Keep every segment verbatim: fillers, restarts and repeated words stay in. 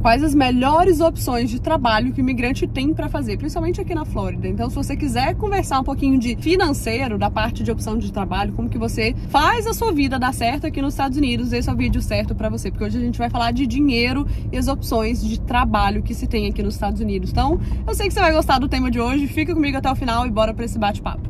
quais as melhores opções de trabalho que o imigrante tem para fazer, principalmente aqui na Flórida. Então, se você quiser conversar um pouquinho de financeiro, da parte de opção de trabalho, como que você faz a sua vida dar certo aqui nos Estados Unidos, esse é o vídeo certo para você, porque hoje a gente vai falar de dinheiro e as opções de trabalho que se tem aqui nos Estados Unidos. Então, eu sei que você vai gostar do tema de hoje, fica comigo até o final e bora para esse bate-papo.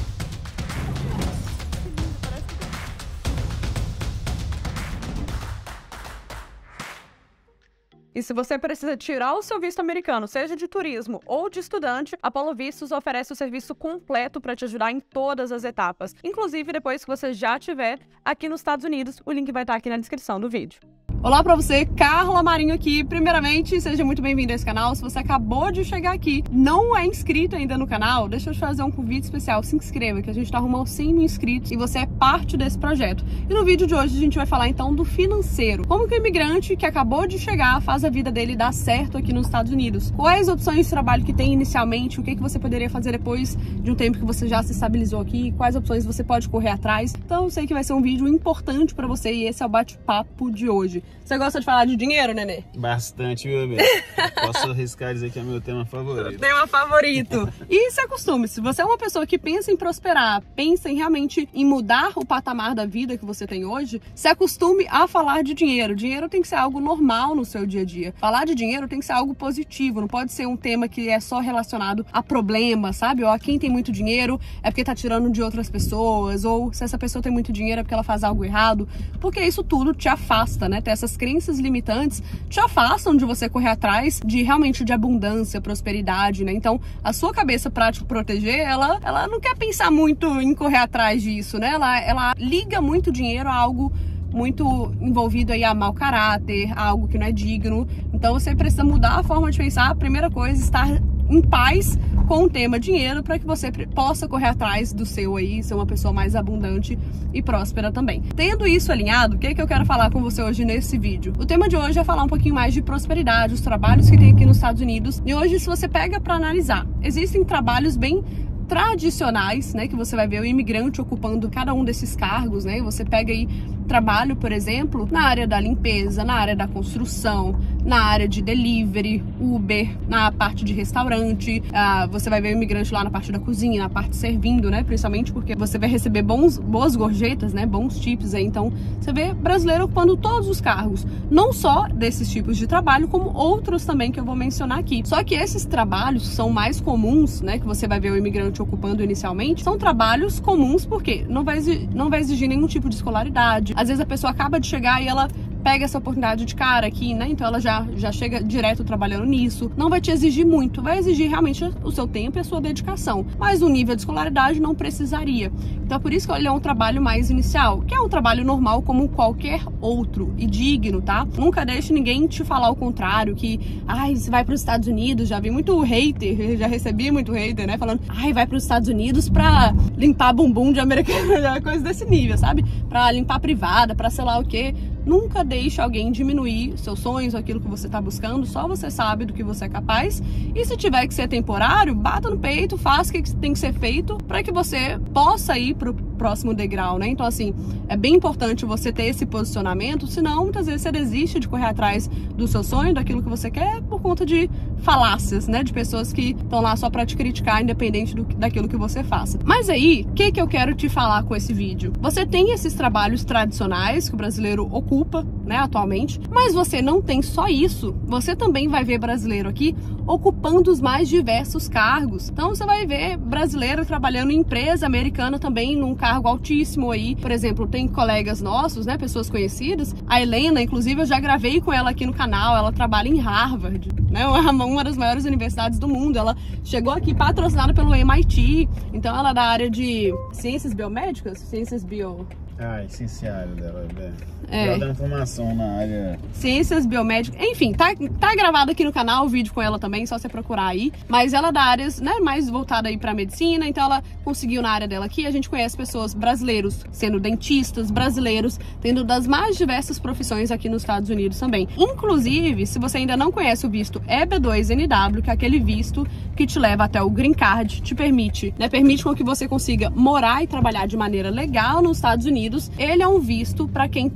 E se você precisa tirar o seu visto americano, seja de turismo ou de estudante, a Polo Vistos oferece o serviço completo para te ajudar em todas as etapas. Inclusive, depois que você já estiver aqui nos Estados Unidos, o link vai estar aqui na descrição do vídeo. Olá pra você, Carla Marinho aqui. Primeiramente, seja muito bem-vindo a esse canal. Se você acabou de chegar aqui, não é inscrito ainda no canal, deixa eu te fazer um convite especial. Se inscreva, que a gente tá arrumando cem mil inscritos e você é parte desse projeto. E no vídeo de hoje a gente vai falar então do financeiro. Como que o imigrante que acabou de chegar faz a vida dele dar certo aqui nos Estados Unidos? Quais opções de trabalho que tem inicialmente? O que, que você poderia fazer depois de um tempo que você já se estabilizou aqui? Quais opções você pode correr atrás? Então eu sei que vai ser um vídeo importante pra você e esse é o bate-papo de hoje. Você gosta de falar de dinheiro, Nenê? Bastante, meu amigo. Posso arriscar dizer que é meu tema favorito. Tema favorito. E se acostume, se você é uma pessoa que pensa em prosperar, pensa em realmente em mudar o patamar da vida que você tem hoje, se acostume a falar de dinheiro. Dinheiro tem que ser algo normal no seu dia a dia. Falar de dinheiro tem que ser algo positivo, não pode ser um tema que é só relacionado a problemas, sabe? Ou a quem tem muito dinheiro é porque tá tirando de outras pessoas, ou se essa pessoa tem muito dinheiro é porque ela faz algo errado, porque isso tudo te afasta, né? Ter essas crenças limitantes te afastam de você correr atrás de realmente de abundância, prosperidade, né? Então, a sua cabeça para te proteger, ela, ela não quer pensar muito em correr atrás disso, né? Ela, ela liga muito dinheiro a algo muito envolvido aí a mau caráter, a algo que não é digno. Então, você precisa mudar a forma de pensar. A primeira coisa, estar em paz com o tema dinheiro para que você possa correr atrás do seu aí, ser uma pessoa mais abundante e próspera também. Tendo isso alinhado, o que, que eu quero falar com você hoje nesse vídeo? O tema de hoje é falar um pouquinho mais de prosperidade, os trabalhos que tem aqui nos Estados Unidos. E hoje, se você pega para analisar, existem trabalhos bem tradicionais, né, que você vai ver o imigrante ocupando cada um desses cargos, né? Você pega aí trabalho, por exemplo, na área da limpeza, na área da construção, na área de delivery, Uber, na parte de restaurante. Ah, você vai ver o imigrante lá na parte da cozinha, na parte servindo, né? Principalmente porque você vai receber bons, boas gorjetas, né? Bons tips aí. Então, você vê brasileiro ocupando todos os cargos, não só desses tipos de trabalho, como outros também que eu vou mencionar aqui. Só que esses trabalhos são mais comuns, né? Que você vai ver o imigrante ocupando inicialmente, são trabalhos comuns porque não vai exigir, não vai exigir nenhum tipo de escolaridade. Às vezes a pessoa acaba de chegar e ela pega essa oportunidade de cara aqui, né? Então ela já, já chega direto trabalhando nisso. Não vai te exigir muito, vai exigir realmente o seu tempo e a sua dedicação. Mas o nível de escolaridade não precisaria. Então é por isso que ele é um trabalho mais inicial, que é um trabalho normal como qualquer outro e digno, tá? Nunca deixe ninguém te falar o contrário, que ai, você vai para os Estados Unidos, já vi muito hater, já recebi muito hater, né? Falando, ai, vai para os Estados Unidos pra limpar bumbum de americano, coisa desse nível, sabe? Pra limpar privada, pra sei lá o quê. Nunca deixe alguém diminuir seus sonhos, aquilo que você está buscando, só você sabe do que você é capaz. E se tiver que ser temporário, bata no peito, faça o que tem que ser feito para que você possa ir para o próximo degrau, né? Então, assim, é bem importante você ter esse posicionamento, senão muitas vezes você desiste de correr atrás do seu sonho, daquilo que você quer, por conta de falácias, né? De pessoas que estão lá só para te criticar, independente do, daquilo que você faça. Mas aí, o que, que eu quero te falar com esse vídeo? Você tem esses trabalhos tradicionais que o brasileiro ocupa, né, atualmente, mas você não tem só isso. Você também vai ver brasileiro aqui ocupando os mais diversos cargos. Então você vai ver brasileiro trabalhando em empresa americana também num cargo altíssimo aí. Por exemplo, tem colegas nossos, né, pessoas conhecidas. A Helena, inclusive, eu já gravei com ela aqui no canal. Ela trabalha em Harvard, né, uma, uma das maiores universidades do mundo. Ela chegou aqui patrocinada pelo M I T. Então ela é da área de ciências biomédicas, ciências bio... Ah, essenciário dela, velho. É. Ela dá informação na área... Ciências biomédicas, enfim, tá, tá gravado aqui no canal o vídeo com ela também, só você procurar aí. Mas ela é da área, né, mais voltada aí pra medicina, então ela conseguiu na área dela aqui. A gente conhece pessoas brasileiros sendo dentistas, brasileiros tendo das mais diversas profissões aqui nos Estados Unidos também. Inclusive, se você ainda não conhece o visto E B dois N W, que é aquele visto que te leva até o Green Card, te permite, né, permite com que você consiga morar e trabalhar de maneira legal nos Estados Unidos. Ele é um visto para quem tem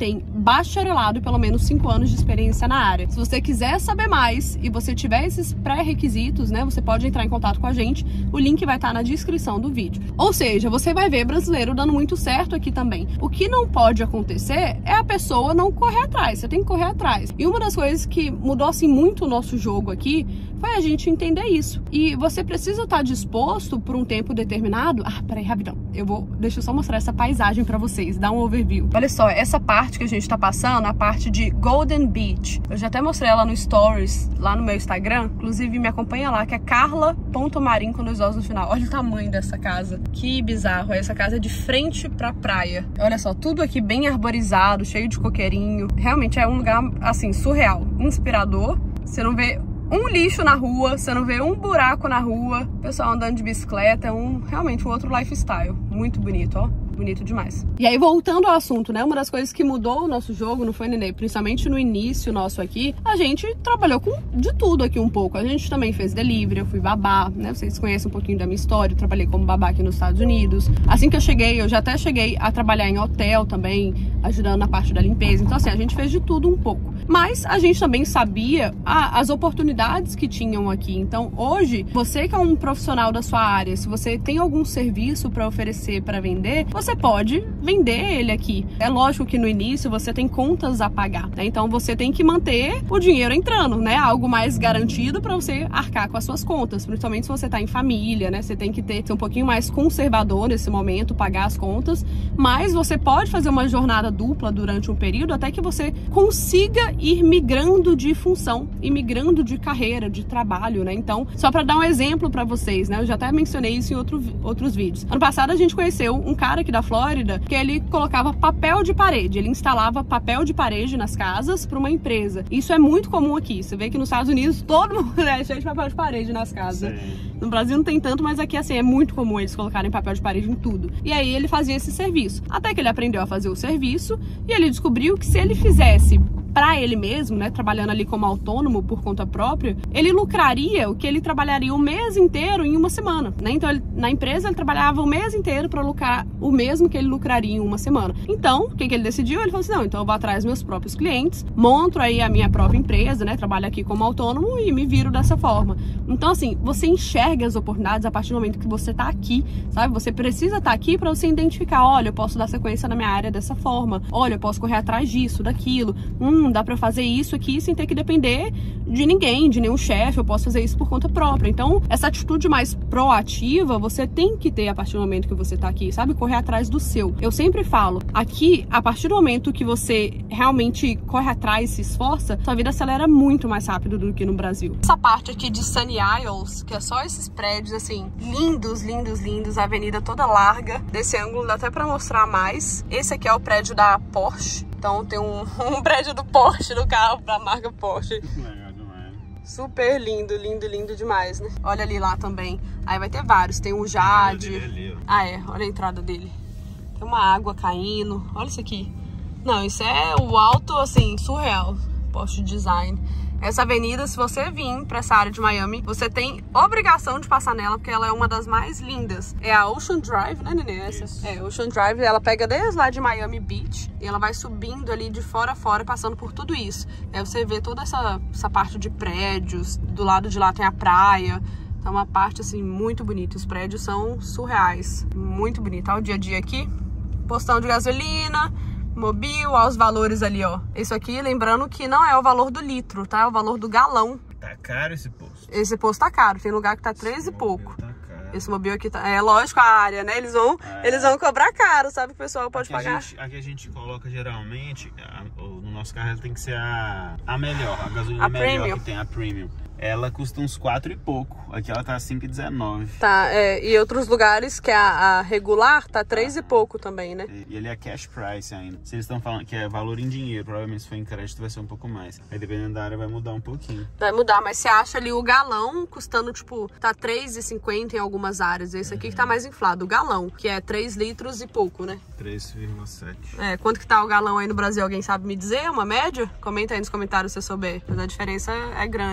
bacharelado e pelo menos cinco anos de experiência na área. Se você quiser saber mais e você tiver esses pré-requisitos, né, você pode entrar em contato com a gente. O link vai estar na descrição do vídeo. Ou seja, você vai ver brasileiro dando muito certo aqui também. O que não pode acontecer é a pessoa não correr atrás. Você tem que correr atrás. E uma das coisas que mudou assim muito o nosso jogo aqui foi a gente entender isso. E você precisa estar disposto por um tempo determinado. Ah, peraí, rapidão. Eu vou, deixa eu só mostrar essa paisagem pra vocês, dar um overview. Olha só, essa parte que a gente tá passando, a parte de Golden Beach. Eu já até mostrei ela no Stories, lá no meu Instagram. Inclusive, me acompanha lá, que é carla ponto marim com dois ossos no final. Olha o tamanho dessa casa. Que bizarro. Essa casa é de frente pra praia. Olha só, tudo aqui bem arborizado, cheio de coqueirinho. Realmente é um lugar, assim, surreal, inspirador. Você não vê um lixo na rua, você não vê um buraco na rua, pessoal andando de bicicleta, é um, realmente um outro lifestyle, muito bonito, ó. Bonito demais. E aí, voltando ao assunto, né? Uma das coisas que mudou o nosso jogo, não foi, Nenê? Principalmente no início nosso aqui, a gente trabalhou com de tudo aqui um pouco. A gente também fez delivery, eu fui babá, né? Vocês conhecem um pouquinho da minha história, eu trabalhei como babá aqui nos Estados Unidos. Assim que eu cheguei, eu já até cheguei a trabalhar em hotel também, ajudando na parte da limpeza. Então, assim, a gente fez de tudo um pouco. Mas a gente também sabia ah, as oportunidades que tinham aqui. Então, hoje, você que é um profissional da sua área, se você tem algum serviço para oferecer, para vender, você pode vender ele aqui. É lógico que no início você tem contas a pagar, né? Então você tem que manter o dinheiro entrando, né? Algo mais garantido para você arcar com as suas contas, principalmente se você tá em família, né? Você tem que ter, ser um pouquinho mais conservador nesse momento, pagar as contas, mas você pode fazer uma jornada dupla durante um período até que você consiga ir migrando de função e migrando de carreira, de trabalho, né? Então, só para dar um exemplo para vocês, né? Eu já até mencionei isso em outro, outros vídeos. Ano passado a gente conheceu um cara aqui da Flórida que ele colocava papel de parede, ele instalava papel de parede nas casas para uma empresa. Isso é muito comum aqui. Você vê que nos Estados Unidos todo mundo é cheio de papel de parede nas casas. Sim. No Brasil não tem tanto, mas aqui assim é muito comum eles colocarem papel de parede em tudo. E aí ele fazia esse serviço. Até que ele aprendeu a fazer o serviço e ele descobriu que se ele fizesse para ele mesmo, né, trabalhando ali como autônomo por conta própria, ele lucraria o que ele trabalharia o mês inteiro em uma semana, né? Então, ele, na empresa ele trabalhava o mês inteiro para lucrar o mesmo que ele lucraria em uma semana. Então, o que, que ele decidiu? Ele falou assim, não, então eu vou atrás dos meus próprios clientes, monto aí a minha própria empresa, né, trabalho aqui como autônomo e me viro dessa forma. Então, assim, você enxerga as oportunidades a partir do momento que você tá aqui, sabe? Você precisa estar aqui para você identificar, olha, eu posso dar sequência na minha área dessa forma, olha, eu posso correr atrás disso, daquilo, hum, dá pra fazer isso aqui sem ter que depender de ninguém, de nenhum chefe, eu posso fazer isso por conta própria. Então, essa atitude mais proativa, você tem que ter a partir do momento que você tá aqui, sabe? Correr atrás do seu. Eu sempre falo, aqui, a partir do momento que você realmente corre atrás, se esforça, sua vida acelera muito mais rápido do que no Brasil. Essa parte aqui de Sunny Isles, que é só esses prédios, assim, lindos, lindos, lindos, a avenida toda larga. Desse ângulo dá até pra mostrar mais. Esse aqui é o prédio da Porsche. Então tem um, um prédio do Porsche, do carro da marca Porsche. Legal demais. Super lindo, lindo, lindo demais, né? Olha ali lá também. Aí vai ter vários. Tem um Jade. Ali, ah, é. Olha a entrada dele. Tem uma água caindo. Olha isso aqui. Não, isso é o alto, assim, surreal. Porsche Design. Essa avenida, se você vir para essa área de Miami, você tem obrigação de passar nela, porque ela é uma das mais lindas. É a Ocean Drive, né, Nenê? Essa? Isso. É, Ocean Drive, ela pega desde lá de Miami Beach e ela vai subindo ali de fora a fora, passando por tudo isso. Aí você vê toda essa, essa parte de prédios, do lado de lá tem a praia. Então, uma parte, assim, muito bonita. Os prédios são surreais. Muito bonito. Olha o dia a dia aqui. Postão de gasolina. Mobil, ó, os valores ali, ó. Isso aqui, lembrando que não é o valor do litro, tá? É o valor do galão. Tá caro esse posto? Esse posto tá caro. Tem lugar que tá três e pouco. Tá caro. Esse mobil aqui tá... É lógico, a área, né? Eles vão, é. eles vão cobrar caro, sabe? O pessoal pode aqui pagar. A gente, aqui a gente coloca, geralmente, a, no nosso carro ela tem que ser a, a melhor. A gasolina a melhor premium. Que tem, a premium. Ela custa uns quatro e pouco. Aqui ela tá cinco e dezenove. Tá, é, e outros lugares que a, a regular tá três ah, e pouco também, né? E ele é cash price ainda. Se eles estão falando que é valor em dinheiro, provavelmente se for em crédito vai ser um pouco mais. Aí dependendo da área vai mudar um pouquinho. Vai mudar, mas você acha ali o galão custando, tipo, tá três e cinquenta em algumas áreas. Esse aqui uhum. que tá mais inflado, o galão, que é três litros e pouco, né? três vírgula sete. É, quanto que tá o galão aí no Brasil? Alguém sabe me dizer? Uma média? Comenta aí nos comentários se você souber. Mas a diferença é grande mesmo assim.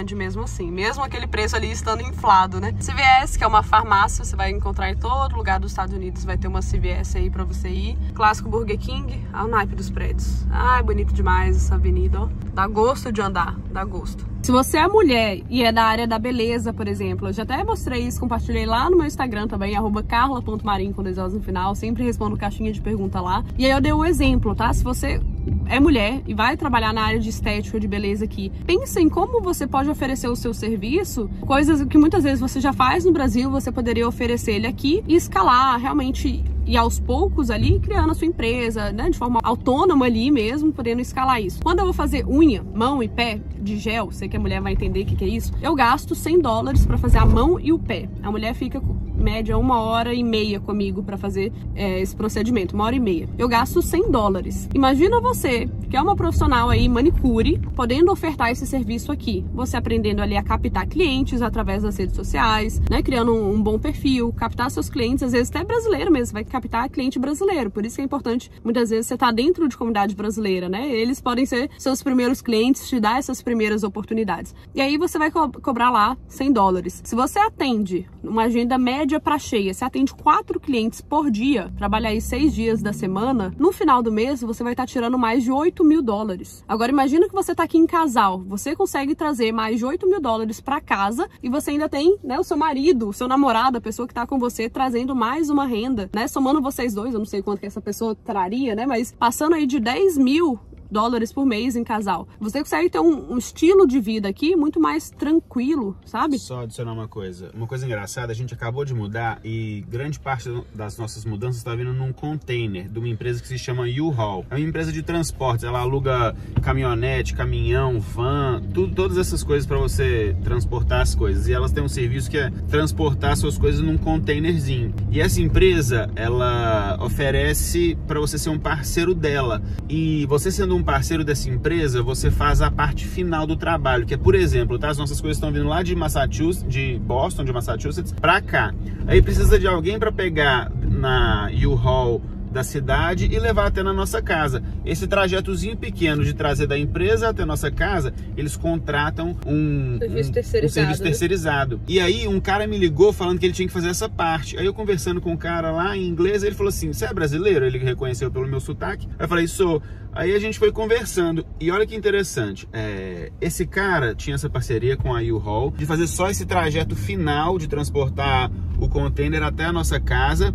assim, mesmo aquele preço ali estando inflado, né? C V S, que é uma farmácia, você vai encontrar em todo lugar dos Estados Unidos, vai ter uma C V S aí pra você ir. Clássico Burger King, ao naipe dos prédios. Ai, bonito demais essa avenida, ó. Dá gosto de andar, dá gosto. Se você é mulher e é da área da beleza, por exemplo, eu já até mostrei isso, compartilhei lá no meu Instagram também, arroba carla ponto marim com dois L's no final, sempre respondo caixinha de pergunta lá. E aí eu dei um exemplo, tá? Se você é mulher e vai trabalhar na área de estética, de beleza aqui, pensa em como você pode oferecer o seu serviço, coisas que muitas vezes você já faz no Brasil, você poderia oferecer ele aqui e escalar realmente, e aos poucos ali, criando a sua empresa, né, de forma autônoma ali mesmo, podendo escalar isso. Quando eu vou fazer unha, mão e pé de gel, sei que a mulher vai entender o que, que é isso, eu gasto cem dólares para fazer a mão e o pé. A mulher fica com média uma hora e meia comigo para fazer é, esse procedimento, uma hora e meia. Eu gasto cem dólares. Imagina você, que é uma profissional aí, manicure, podendo ofertar esse serviço aqui. Você aprendendo ali a captar clientes através das redes sociais, né, criando um, um bom perfil, captar seus clientes, às vezes até brasileiro mesmo, vai captar cliente brasileiro. Por isso que é importante, muitas vezes, você tá dentro de comunidade brasileira, né? Eles podem ser seus primeiros clientes, te dar essas primeiras oportunidades. E aí você vai co cobrar lá cem dólares. Se você atende uma agenda média para cheia, você atende quatro clientes por dia, trabalha aí seis dias da semana, no final do mês você vai estar tirando mais de oito mil dólares. Agora imagina que você tá aqui em casal, você consegue trazer mais de oito mil dólares para casa e você ainda tem, né, o seu marido, o seu namorado, a pessoa que tá com você, trazendo mais uma renda, né? Somando vocês dois, eu não sei quanto que essa pessoa traria, né? Mas passando aí de dez mil dólares por mês em casal. Você consegue ter um, um estilo de vida aqui muito mais tranquilo, sabe? Só adicionar uma coisa. Uma coisa engraçada, a gente acabou de mudar e grande parte das nossas mudanças está vindo num container de uma empresa que se chama U-Haul. É uma empresa de transportes. Ela aluga caminhonete, caminhão, van, tudo, todas essas coisas para você transportar as coisas. E elas têm um serviço que é transportar suas coisas num containerzinho. E essa empresa, ela oferece para você ser um parceiro dela. E você sendo um parceiro dessa empresa, você faz a parte final do trabalho, que é, por exemplo, tá? As nossas coisas estão vindo lá de Massachusetts, de Boston, de Massachusetts, pra cá. Aí precisa de alguém para pegar na U-Haul da cidade e levar até na nossa casa. Esse trajetozinho pequeno de trazer da empresa até a nossa casa, eles contratam um serviço terceirizado. Um, um serviço terceirizado. Né? E aí um cara me ligou falando que ele tinha que fazer essa parte. Aí eu conversando com o cara lá em inglês, ele falou assim: você é brasileiro? Ele reconheceu pelo meu sotaque. Aí eu falei: sou. Aí a gente foi conversando e olha que interessante, é, esse cara tinha essa parceria com a U-Haul de fazer só esse trajeto final de transportar o container até a nossa casa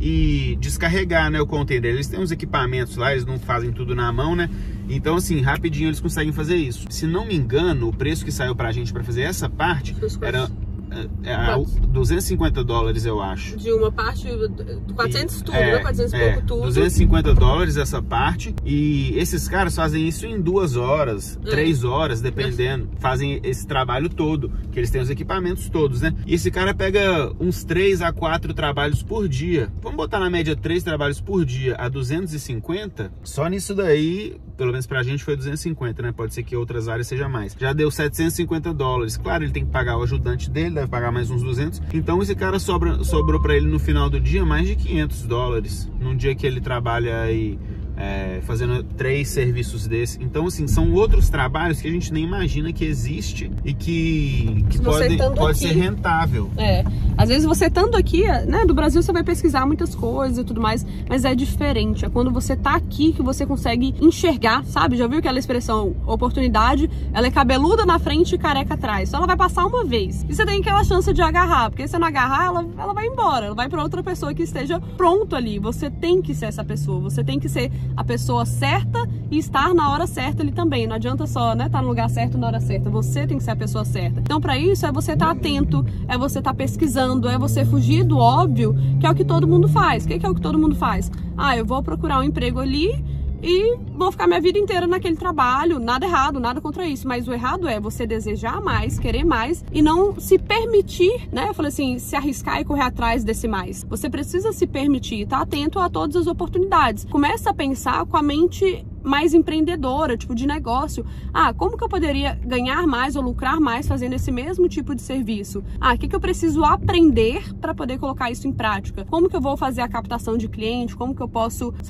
e descarregar, né, o container. Eles têm uns equipamentos lá, eles não fazem tudo na mão, né? Então assim, rapidinho eles conseguem fazer isso. Se não me engano, o preço que saiu pra gente pra fazer essa parte era... É, é, duzentos e cinquenta dólares, eu acho. De uma parte, quatrocentos e, tudo, é, né? quatrocentos e é, pouco tudo. duzentos e cinquenta dólares essa parte. E esses caras fazem isso em duas horas, é. três horas, dependendo. É. Fazem esse trabalho todo, que eles têm os equipamentos todos, né? E esse cara pega uns três a quatro trabalhos por dia. Vamos botar na média três trabalhos por dia a duzentos e cinquenta? Só nisso daí, pelo menos pra gente foi duzentos e cinquenta, né? Pode ser que outras áreas seja mais. Já deu setecentos e cinquenta dólares. Claro, ele tem que pagar o ajudante dele, deve pagar mais uns duzentos. Então esse cara sobra, sobrou para ele no final do dia mais de quinhentos dólares. Num dia que ele trabalha aí é, fazendo três serviços desse. Então assim, são outros trabalhos que a gente nem imagina que existe e que, que pode, pode ser rentável. É, às vezes você estando aqui, né, do Brasil você vai pesquisar muitas coisas e tudo mais, mas é diferente. É quando você tá aqui que você consegue enxergar, sabe? Já viu aquela expressão, oportunidade, ela é cabeluda na frente e careca atrás. Só ela vai passar uma vez. E você tem aquela chance de agarrar, porque se você não agarrar, ela, ela vai embora. Ela vai para outra pessoa que esteja pronto ali. Você tem que ser essa pessoa. Você tem que ser a pessoa certa e estar na hora certa ali também. Não adianta só, né, estar no lugar certo na hora certa. Você tem que ser a pessoa certa. Então, para isso, é você estar atento, é você estar pesquisando, é você fugir do óbvio, que é o que todo mundo faz. O que é o que todo mundo faz? Ah, eu vou procurar um emprego ali e vou ficar minha vida inteira naquele trabalho. Nada errado, nada contra isso, mas o errado é você desejar mais, querer mais e não se permitir, né? Eu falei assim, se arriscar e correr atrás desse mais. Você precisa se permitir, tá atento a todas as oportunidades. Começa a pensar com a mente mais empreendedora, tipo de negócio. Ah, como que eu poderia ganhar mais ou lucrar mais fazendo esse mesmo tipo de serviço? Ah, o que que eu preciso aprender para poder colocar isso em prática? Como que eu vou fazer a captação de cliente? Como que eu posso, sabe,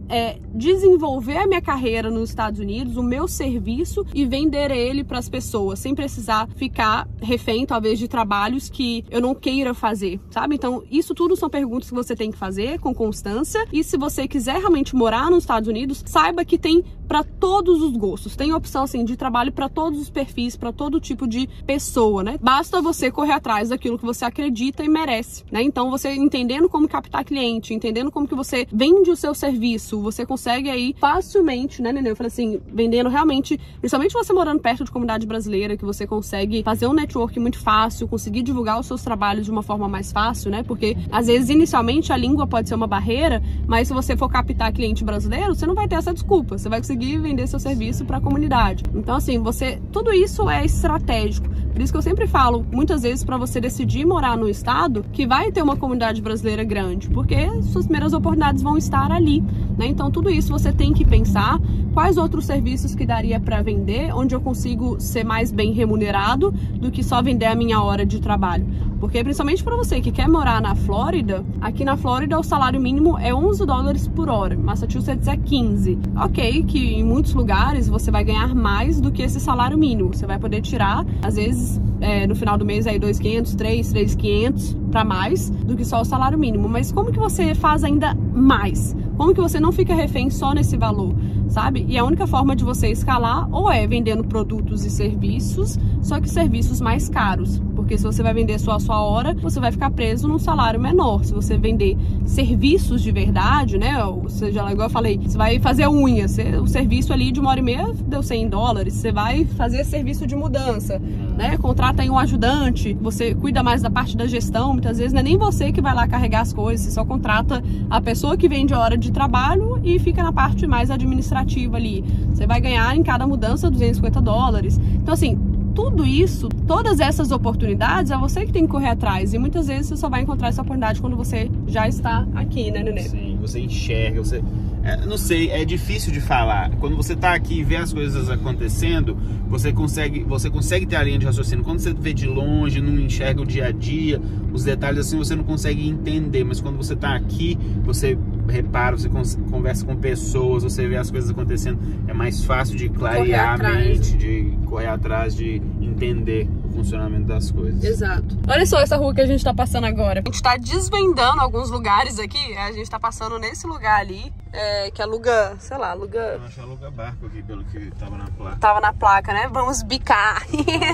é desenvolver a minha carreira nos Estados Unidos, o meu serviço, e vender ele para as pessoas, sem precisar ficar refém, talvez, de trabalhos que eu não queira fazer, sabe? Então, isso tudo são perguntas que você tem que fazer com constância. E se você quiser realmente morar nos Estados Unidos, saiba que tem para todos os gostos. Tem opção, assim, de trabalho para todos os perfis, para todo tipo de pessoa, né? Basta você correr atrás daquilo que você acredita e merece, né? Então, você entendendo como captar cliente, entendendo como que você vende o seu serviço, você consegue aí facilmente, né, Nenê? Eu falei assim, vendendo realmente, principalmente você morando perto de comunidade brasileira, que você consegue fazer um network muito fácil, conseguir divulgar os seus trabalhos de uma forma mais fácil, né? Porque, às vezes, inicialmente, a língua pode ser uma barreira, mas se você for captar cliente brasileiro, você não vai ter essa desculpa. Você vai conseguir vender seu serviço para a comunidade. Então, assim, você, tudo isso é estratégico. Por isso que eu sempre falo, muitas vezes, para você decidir morar no estado que vai ter uma comunidade brasileira grande, porque suas primeiras oportunidades vão estar ali, né? Então, tudo isso você tem que pensar quais outros serviços que daria para vender, onde eu consigo ser mais bem remunerado do que só vender a minha hora de trabalho. Porque, principalmente para você que quer morar na Flórida, aqui na Flórida o salário mínimo é onze dólares por hora, Massachusetts é quinze. Ok, que em muitos lugares você vai ganhar mais do que esse salário mínimo. Você vai poder tirar, às vezes, é, no final do mês, aí dois mil e quinhentos, três, três mil e quinhentos para mais do que só o salário mínimo. Mas como que você faz ainda mais? Como que você não fica refém só nesse valor, sabe? E a única forma de você escalar ou é vendendo produtos e serviços, só que serviços mais caros. Porque se você vai vender só a sua hora, você vai ficar preso num salário menor. Se você vender serviços de verdade, né? Ou seja, igual eu falei, você vai fazer unha, você, o serviço ali de uma hora e meia deu cem dólares. Você vai fazer serviço de mudança, né? Contrata aí um ajudante, você cuida mais da parte da gestão. Muitas vezes não é nem você que vai lá carregar as coisas, você só contrata a pessoa que vende a hora de trabalho e fica na parte mais administrativa ali. Você vai ganhar em cada mudança duzentos e cinquenta dólares. Então, assim, tudo isso, todas essas oportunidades, é você que tem que correr atrás. E muitas vezes você só vai encontrar essa oportunidade quando você já está aqui, né, Nenê? Sim, você enxerga, você... É, não sei, é difícil de falar. Quando você tá aqui e vê as coisas acontecendo, você consegue, você consegue ter a linha de raciocínio. Quando você vê de longe, não enxerga o dia a dia, os detalhes assim, você não consegue entender. Mas quando você tá aqui, você repara, você conversa com pessoas, você vê as coisas acontecendo, é mais fácil de clarear a mente, de correr atrás, de entender o funcionamento das coisas. Exato. Olha só essa rua que a gente tá passando agora. A gente tá desvendando alguns lugares aqui. A gente tá passando nesse lugar ali, é, que aluga, sei lá, aluga... Eu acho que aluga barco aqui, pelo que tava na placa. Tava na placa, né? Vamos bicar.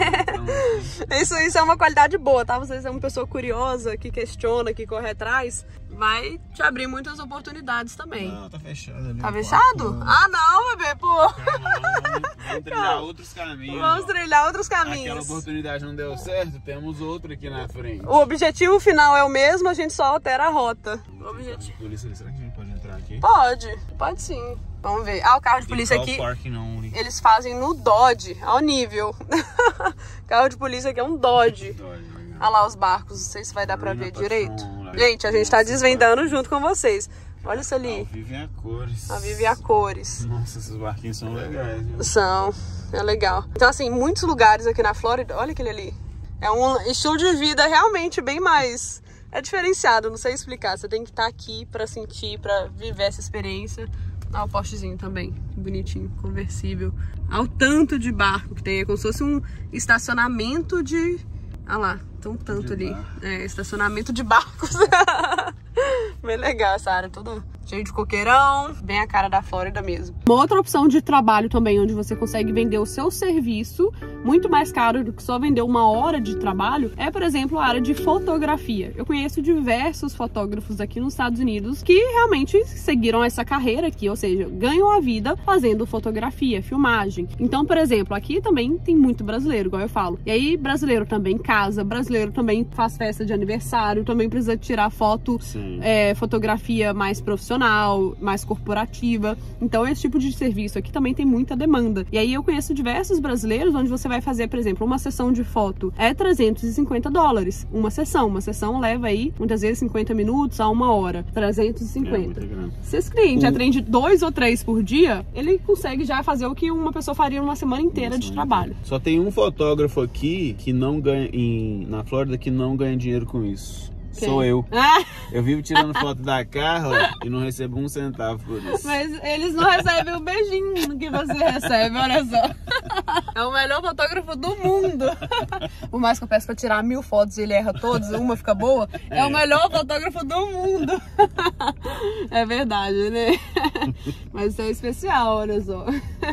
Então, isso, isso é uma qualidade boa, tá? Você é uma pessoa curiosa, que questiona, que corre atrás, vai te abrir muitas oportunidades também. Não, tá fechado ali. Tá fechado? Quarto. Ah, não, bebê, pô. Calma, vamos trilhar outros caminhos. Vamos ó. trilhar outros caminhos. Aquela oportunidade não deu certo, temos outro aqui na frente. O objetivo final é o mesmo, a gente só altera a rota. O objetivo... Polícia, será que a gente pode entrar aqui? Pode, pode sim. Vamos ver. Ah, o carro de polícia aqui, não, eles fazem no Dodge, ao nível. Carro de polícia aqui é um Dodge. Dodge. Olha lá os barcos, não sei se vai dar pra ver direito. Lá. Gente, a gente tá desvendando junto com vocês. Olha isso ali. A Vive a cores. A Vive a cores. Nossa, esses barquinhos são legais. Viu? São, é legal. Então, assim, muitos lugares aqui na Flórida, olha aquele ali. É um estilo de vida realmente bem mais... É diferenciado, não sei explicar. Você tem que estar aqui pra sentir, pra viver essa experiência. Ah, o postezinho também, bonitinho, conversível. Ao tanto de barco que tem, é como se fosse um estacionamento de... Ah lá, tem um tanto de ali. Barco. É, estacionamento de barcos. Bem legal essa área toda cheia de coqueirão, bem a cara da Flórida mesmo. Uma outra opção de trabalho também, onde você consegue vender o seu serviço muito mais caro do que só vender uma hora de trabalho, é, por exemplo, a área de fotografia. Eu conheço diversos fotógrafos aqui nos Estados Unidos que realmente seguiram essa carreira aqui, ou seja, ganham a vida fazendo fotografia, filmagem. Então, por exemplo, aqui também tem muito brasileiro, igual eu falo. E aí, brasileiro também casa, brasileiro também faz festa de aniversário, também precisa tirar foto, é, fotografia mais profissional, mais corporativa. Então, esse tipo de serviço aqui também tem muita demanda. E aí, eu conheço diversos brasileiros onde você vai fazer, por exemplo, uma sessão de foto é trezentos e cinquenta dólares. Uma sessão. Uma sessão leva aí, muitas vezes, cinquenta minutos a uma hora. trezentos e cinquenta. É, se esse cliente o... atende dois ou três por dia, ele consegue já fazer o que uma pessoa faria numa semana inteira Nossa, de trabalho. Só tem um fotógrafo aqui que não ganha, em, na Flórida, que não ganha dinheiro com isso. Sou eu. Ah. Eu vivo tirando foto da Carla e não recebo um centavo por isso. Mas eles não recebem o beijinho que você recebe, olha só. É o melhor fotógrafo do mundo. Por mais que eu peço pra tirar mil fotos e ele erra todas, uma fica boa, é, é o melhor fotógrafo do mundo. É verdade, né? Mas isso é especial, olha só.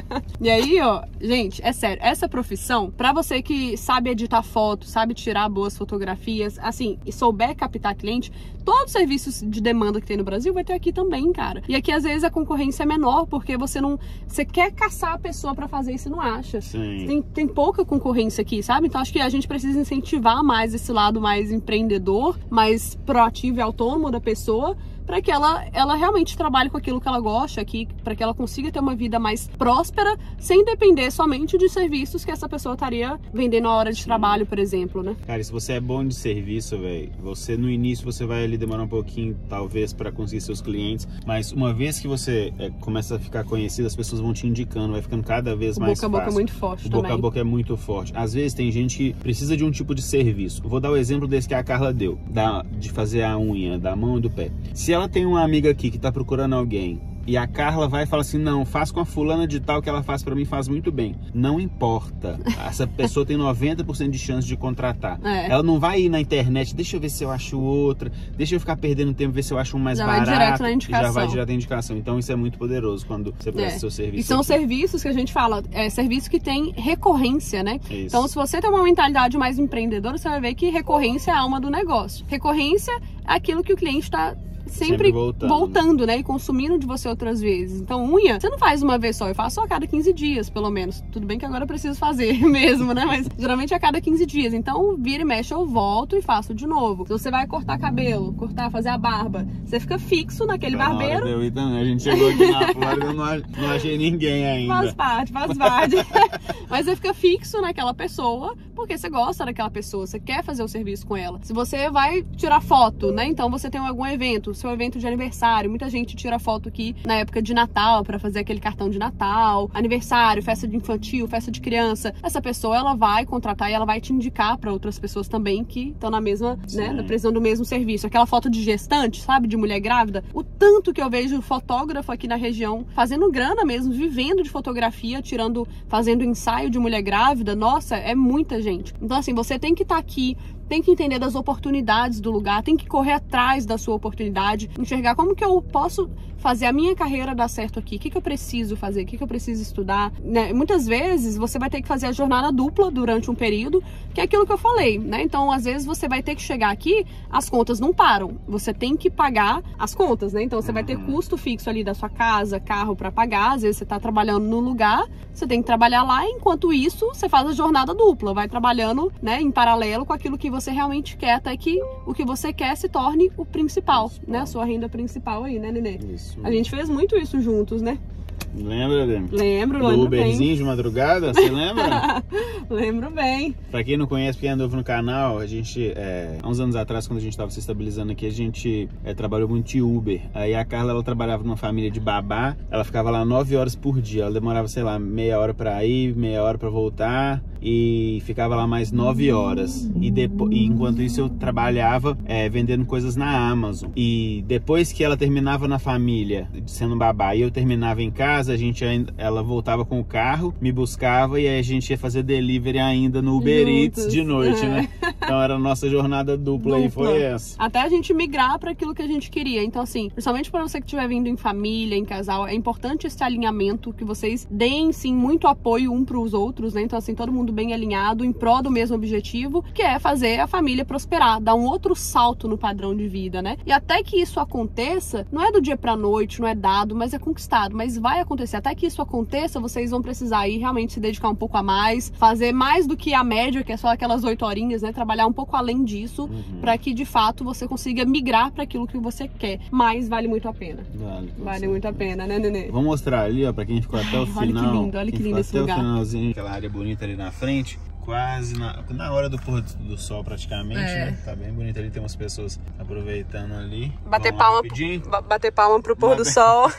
E aí, ó, gente, é sério, essa profissão, pra você que sabe editar foto, sabe tirar boas fotografias, assim, e souber captar cliente, todos os serviços de demanda que tem no Brasil vai ter aqui também, cara. E aqui, às vezes, a concorrência é menor, porque você não... Você quer caçar a pessoa pra fazer isso e não acha. Sim. Tem, tem pouca concorrência aqui, sabe? Então, acho que a gente precisa incentivar mais esse lado mais empreendedor, mais proativo e autônomo da pessoa, para que ela, ela realmente trabalhe com aquilo que ela gosta aqui, para que ela consiga ter uma vida mais próspera, sem depender somente de serviços que essa pessoa estaria vendendo a hora de trabalho, por exemplo, né? Cara, se você é bom de serviço, velho, você no início você vai ali demorar um pouquinho, talvez, para conseguir seus clientes, mas uma vez que você é, começa a ficar conhecido, as pessoas vão te indicando, vai ficando cada vez o mais boca fácil. a boca é muito forte o também. Boca a boca é muito forte. Às vezes tem gente que precisa de um tipo de serviço. Vou dar o exemplo desse que a Carla deu, da, de fazer a unha da mão e do pé. Se ela tem uma amiga aqui que tá procurando alguém e a Carla vai e fala assim, não, faz com a fulana de tal que ela faz pra mim, faz muito bem. Não importa. Essa pessoa tem noventa por cento de chance de contratar. É. Ela não vai ir na internet, deixa eu ver se eu acho outra, deixa eu ficar perdendo tempo, ver se eu acho um mais já barato. Vai direto na indicação. Já vai direto na indicação. Então isso é muito poderoso quando você presta é. seu serviço. E são aqui. serviços que a gente fala, é serviço que tem recorrência, né? Isso. Então, se você tem uma mentalidade mais empreendedora, você vai ver que recorrência é a alma do negócio. Recorrência é aquilo que o cliente está sempre, sempre voltando. voltando, né? E consumindo de você outras vezes. Então, unha, você não faz uma vez só, eu faço só a cada quinze dias, pelo menos. Tudo bem que agora eu preciso fazer mesmo, né? Mas geralmente a cada quinze dias. Então, vira e mexe, eu volto e faço de novo. Se você vai cortar cabelo, cortar, fazer a barba, você fica fixo naquele tá barbeiro. Eu, então, a gente chegou aqui na Flórida e não, não achei ninguém ainda. Faz parte, faz parte. Mas você fica fixo naquela pessoa, porque você gosta daquela pessoa, você quer fazer o serviço com ela. Se você vai tirar foto, né? Então você tem algum evento, seu evento de aniversário, muita gente tira foto aqui na época de Natal para fazer aquele cartão de Natal, aniversário, festa de infantil, festa de criança. Essa pessoa, ela vai contratar e ela vai te indicar para outras pessoas também que estão na mesma, Sim. né, precisando do mesmo serviço. Aquela foto de gestante, sabe, de mulher grávida. O tanto que eu vejo fotógrafo aqui na região fazendo grana mesmo, vivendo de fotografia, tirando, fazendo ensaio de mulher grávida. Nossa, é muita gente. Então assim, você tem que estar tá aqui, tem que entender das oportunidades do lugar, tem que correr atrás da sua oportunidade, enxergar como que eu posso fazer a minha carreira dar certo aqui, o que, que eu preciso fazer, o que, que eu preciso estudar, né? Muitas vezes você vai ter que fazer a jornada dupla durante um período, que é aquilo que eu falei, né? Então, às vezes você vai ter que chegar aqui, as contas não param, você tem que pagar as contas, né? Então, você vai ter custo fixo ali da sua casa, carro para pagar, às vezes você tá trabalhando no lugar, você tem que trabalhar lá, enquanto isso, você faz a jornada dupla, vai trabalhando, né, em paralelo com aquilo que você realmente quer, até que o que você quer se torne o principal, principal. né? A sua renda principal aí, né, Nenê? Isso. A gente fez muito isso juntos, né? Lembra, Lembra? Lembro, Do lembro Uberzinho bem. de madrugada, você lembra? Lembro bem. Pra quem não conhece, quem é novo no canal, a gente, é, há uns anos atrás, quando a gente tava se estabilizando aqui, a gente é, trabalhou muito de Uber. Aí a Carla, ela trabalhava numa família de babá, ela ficava lá nove horas por dia. Ela demorava, sei lá, meia hora pra ir, meia hora pra voltar, e ficava lá mais nove horas. E, depois, e enquanto isso eu trabalhava é, vendendo coisas na Amazon. E depois que ela terminava na família, sendo babá, e eu terminava em casa, a gente ainda, ela voltava com o carro, me buscava e aí a gente ia fazer delivery ainda no Uber Eats de noite, é. né? Então era a nossa jornada dupla, dupla. aí foi essa. Até a gente migrar para aquilo que a gente queria. Então assim, principalmente para você que estiver vindo em família, em casal, é importante esse alinhamento, que vocês deem sim muito apoio um para os outros, né? Então assim, todo mundo bem alinhado em prol do mesmo objetivo, que é fazer a família prosperar, dar um outro salto no padrão de vida, né? E até que isso aconteça, não é do dia pra noite, não é dado, mas é conquistado, mas vai acontecer. Até que isso aconteça, vocês vão precisar aí realmente se dedicar um pouco a mais, fazer mais do que a média, que é só aquelas oito horinhas, né? Trabalhar um pouco além disso, uhum. para que de fato você consiga migrar para aquilo que você quer. Mas vale muito a pena. Vale, vale muito a pena, né, Nenê? Vou mostrar ali, ó, para quem ficou até o Ai, final. Olha que lindo, olha que lindo esse até lugar. O finalzinho, aquela área bonita ali na frente. quase na, na hora do pôr do sol praticamente, É. né? Tá bem bonito ali, tem umas pessoas aproveitando ali. Bater Vamos lá palma, rapidinho. ba- bater palma pro pôr do Bater- sol.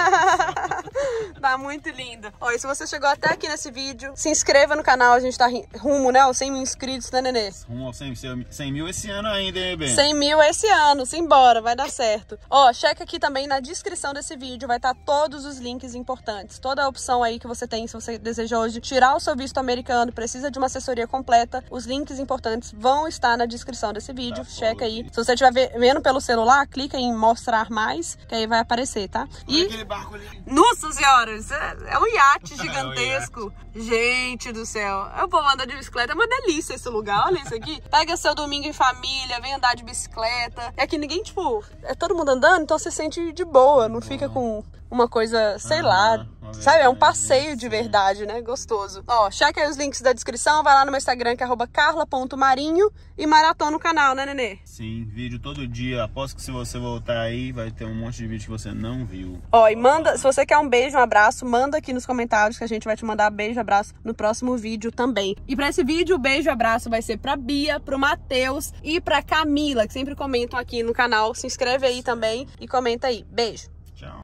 Tá muito lindo. Ó, e se você chegou até aqui nesse vídeo, se inscreva no canal. A gente tá ri- rumo, né? Aos cem mil inscritos, né, Nenê? Rumo aos cem, cem mil esse ano ainda, hein, bem? cem mil esse ano, simbora, vai dar certo. Ó, checa aqui também na descrição desse vídeo, vai estar todos os links importantes. Toda a opção aí que você tem, se você deseja hoje tirar o seu visto americano, precisa de uma assessoria completa, os links importantes vão estar na descrição desse vídeo. Tá, Checa aí. aqui. Se você estiver ve- vendo pelo celular, clica em mostrar mais, que aí vai aparecer, tá? Olha E... aquele barco ali. Nossa senhora, isso é, é um iate É gigantesco. Gente do céu. Eu vou andar de bicicleta, é uma delícia esse lugar. Olha isso aqui. Pega seu domingo em família, vem andar de bicicleta. É que ninguém, tipo, é todo mundo andando, então você sente de boa, não fica com uma coisa, sei Ah, lá. uma Sabe, é um verdade, passeio de sim. verdade, né? Gostoso. Ó, checa aí os links da descrição, vai lá no meu Instagram, que é arroba carla ponto marinho, e maratona no canal, né, Nenê? Sim, vídeo todo dia. Aposto que se você voltar aí, vai ter um monte de vídeo que você não viu. Ó, e manda, se você quer um beijo, um abraço, manda aqui nos comentários que a gente vai te mandar beijo, abraço no próximo vídeo também. E pra esse vídeo, o beijo e abraço vai ser pra Bia, pro Matheus e pra Camila, que sempre comentam aqui no canal. Se inscreve aí também e comenta aí. Beijo!